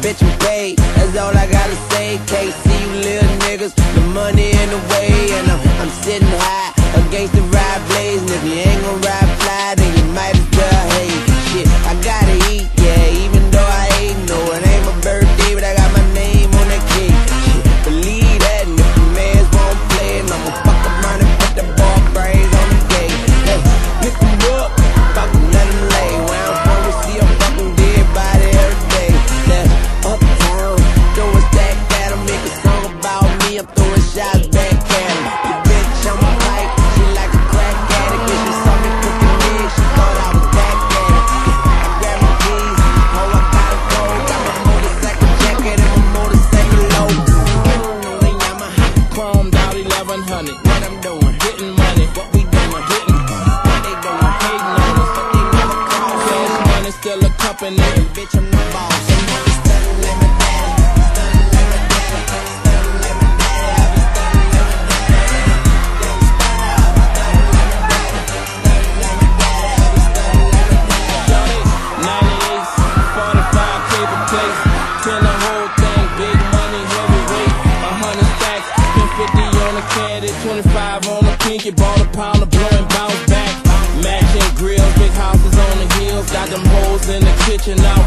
bitch, I'm paid. That's all I gotta say. Can't see you little niggas, the money in the way. And I'm sitting high against the ride blaze. And if you ain't gon' ride fly, then you might as well hate. Shit, I gotta eat, yeah, even though I ain't. No, it ain't my birthday, but I got my name on that cake. Shit, believe that, and if the mans won't play, and I'ma fuck around and put the ball brains on the gate. Hey, pick 'em up, fucking let 'em lay. Where I'm from, we see a fucking dead body every day. That's uptown, throw a stack at 'em, make a song about me, I'm throwing shots back at 'em. The bitch on my pipe, she like a crack addict. If she saw me cooking big, she thought I was back at it. I grab my keys, oh, I gotta go. Got my motorcycle jacket and my motorcycle low. They got my hot chromed out 1100. What I'm doing, getting money. What we doing, hitting. What they doing, hating on us. They never call. Cash money still a company. Bitch, I'm the boss. Stunning like my daddy. Stunning like my daddy. Stunning like my daddy. I be stunning like my daddy. Stunning like my daddy. Stunning like my daddy. I be stunning like my daddy. 98, 45 cable plates. Pin the whole thing, big money, heavyweight. 100 stacks, spent 50 on the caddy, 25 on the pinky. Bought a pound of blow and bounce back. Matching grills, big houses on the hills. Got them hoes in the kitchen now.